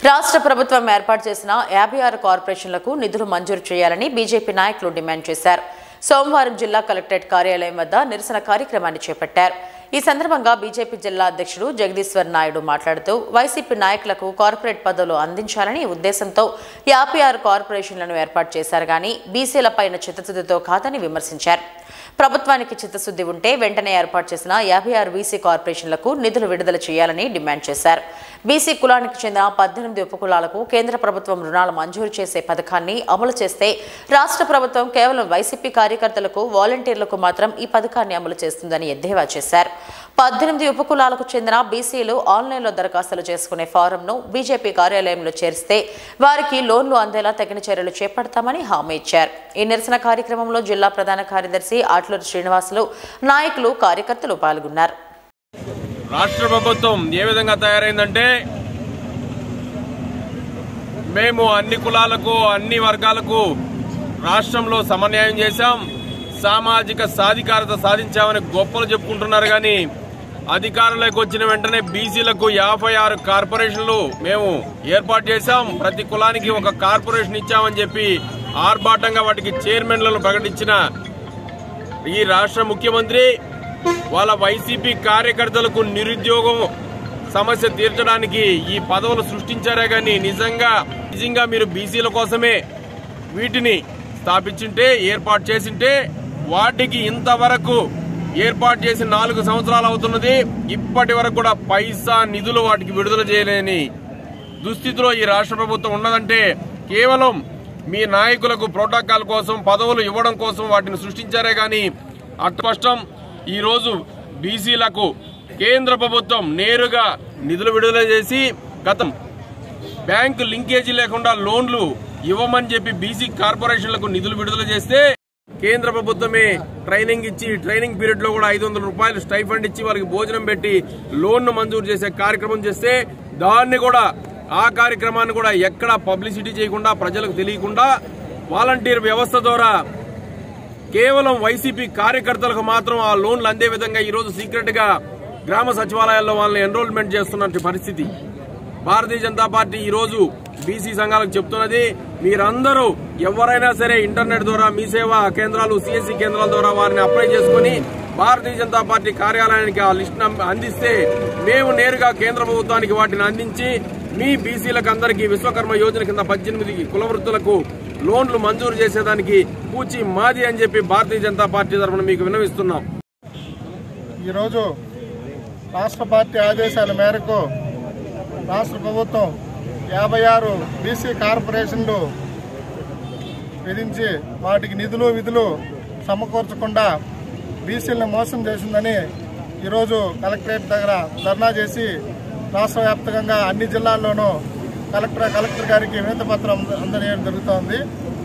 రాష్ట్ర ప్రభుత్వం ఏర్పాటు చేసిన 56 కార్పొరేషన్లకు నిధులు మంజూరు చేయాలని బీజేపీ నాయకులు డిమాండ్ చేశారు. సోమవారం జిల్లా కలెక్టరేట్ కార్యాలయం వద్ద నిరసన కార్యక్రమాన్ని చేపట్టారు. ఈ సందర్భంగా బీజేపీ జిల్లా అధ్యక్షుడు జగదీశ్వర్ నాయుడు మాట్లాడుతూ వైసీపీ నాయకులకు కార్పొరేట్ పదవులు అందించాలని ఉద్దేశంతో 56 కార్పొరేషన్లను ఏర్పాటు చేశారు గానీ బీసీలపైన చిత్తశుద్ధితో కాదని విమర్శించారు. ప్రభుత్వానికి చిత్తశుద్ధి ఉంటే వెంటనే ఏర్పాటు చేసిన 56 బీసీ కార్పొరేషన్లకు నిధులు విడుదల చేయాలని డిమాండ్ చేశారు. బీసీ కులానికి చెందిన 18 ఉపకులాలకు కేంద్ర ప్రభుత్వం రుణాలు మంజూరు చేసే పథకాన్ని అమలు చేస్తే రాష్ట్ర ప్రభుత్వం కేవలం వైసీపీ కార్యకర్తలకు వాలంటీర్లకు మాత్రం ఈ పథకాన్ని అమలు చేస్తుందని ఎద్దేవా చేశారు. 18 ఉపకులాలకు చెందిన బీసీలు ఆన్లైన్లో దరఖాస్తులు చేసుకునే ఫారంను బీజేపీ కార్యాలయంలో చేరిస్తే వారికి లోన్లు అందేలా తగిన చర్యలు చేపడతామని హామీ ఇచ్చారు. ఈ నిరసన కార్యక్రమంలో జిల్లా ప్రధాన కార్యదర్శి ఆట్లూరు శ్రీనివాసులు, నాయకులు, కార్యకర్తలు పాల్గొన్నారు. రాష్ట్ర ప్రభుత్వం ఏ విధంగా తయారైందంటే మేము అన్ని కులాలకు అన్ని వర్గాలకు రాష్ట్రంలో సమన్వయం చేశాం, సామాజిక సాధికారత సాధించామని గొప్పలు చెప్పుకుంటున్నారు. కానీ అధికారంలోకి వచ్చిన వెంటనే బీసీలకు 56 కార్పొరేషన్లు మేము ఏర్పాటు చేశాం, ప్రతి కులానికి ఒక కార్పొరేషన్ ఇచ్చామని చెప్పి ఆర్భాటంగా వాటికి చైర్మన్లను ప్రకటించిన ఈ రాష్ట్ర ముఖ్యమంత్రి వాళ్ళ వైసీపీ కార్యకర్తలకు నిరుద్యోగం సమస్య తీర్చడానికి ఈ పదవులు సృష్టించారే కానీ నిజంగా మీరు బీసీల కోసమే వీటిని స్థాపించుంటే ఏర్పాటు చేసింటే వాటికి ఇంతవరకు ఏర్పాటు చేసి 4 సంవత్సరాలు అవుతున్నది, ఇప్పటి వరకు కూడా పైసా నిధులు వాటికి విడుదల చేయలేని దుస్థితిలో ఈ రాష్ట్ర ప్రభుత్వం ఉన్నదంటే కేవలం మీ నాయకులకు ప్రోటోకాల్ కోసం పదవులు ఇవ్వడం కోసం వాటిని సృష్టించారే గాని అస్పష్టం. ఈ రోజు బీసీలకు కేంద్ర ప్రభుత్వం నేరుగా నిధులు విడుదల చేసి గతం బ్యాంకు లింకేజీ లేకుండా లోన్లు ఇవ్వమని చెప్పి బీసీ కార్పొరేషన్లకు నిధులు విడుదల చేస్తే కేంద్ర ప్రభుత్వమే ట్రైనింగ్ ఇచ్చి ట్రైనింగ్ పీరియడ్ లో కూడా 500 రూపాయలు స్టైఫండ్ ఇచ్చి వారికి భోజనం పెట్టి లోన్ మంజూరు చేసే కార్యక్రమం చేస్తే దాన్ని కూడా ఆ కార్యక్రమాన్ని కూడా ఎక్కడా పబ్లిసిటీ చేయకుండా ప్రజలకు తెలియకుండా వాలంటీర్ వ్యవస్థ ద్వారా కేవలం వైసీపీ కార్యకర్తలకు మాత్రం ఆ లోన్లు అందే విధంగా ఈరోజు సీక్రెట్ గా గ్రామ సచివాలయాల్లో వాళ్ళని ఎన్రోల్మెంట్ చేస్తున్న పరిస్థితి. భారతీయ జనతా పార్టీ ఈరోజు బీసీ సంఘాలకు చెప్తున్నది, మీరందరూ ఎవరైనా సరే ఇంటర్నెట్ ద్వారా మీ సేవా కేంద్రాలు సిఎస్సి కేంద్రాల ద్వారా వారిని అప్లై చేసుకుని భారతీయ జనతా పార్టీ కార్యాలయానికి ఆ లిస్ట్ అందిస్తే మేము నేరుగా కేంద్ర ప్రభుత్వానికి వాటిని అందించి మీ బీసీలకు అందరికీ విశ్వకర్మ యోజన కింద 18 కుల వృత్తులకు లోన్లు మంజూరు చేసేదానికి పూచి మాది అని చెప్పి భారతీయ జనతా పార్టీ తరఫున మీకు విన్నవిస్తున్నాం. ఈరోజు రాష్ట్ర పార్టీ ఆదేశాల మేరకు రాష్ట్ర ప్రభుత్వం 56 బీసీ కార్పొరేషన్లు విధించి వాటికి నిధులు విధులు సమకూర్చకుండా బీసీలను మోసం చేసిందని ఈరోజు కలెక్టరేట్ దగ్గర ధర్నా చేసి రాష్ట్ర వ్యాప్తంగా అన్ని జిల్లాల్లోనూ కలెక్టర్ గారికి వినతి పత్రం అందజేయడం జరుగుతోంది.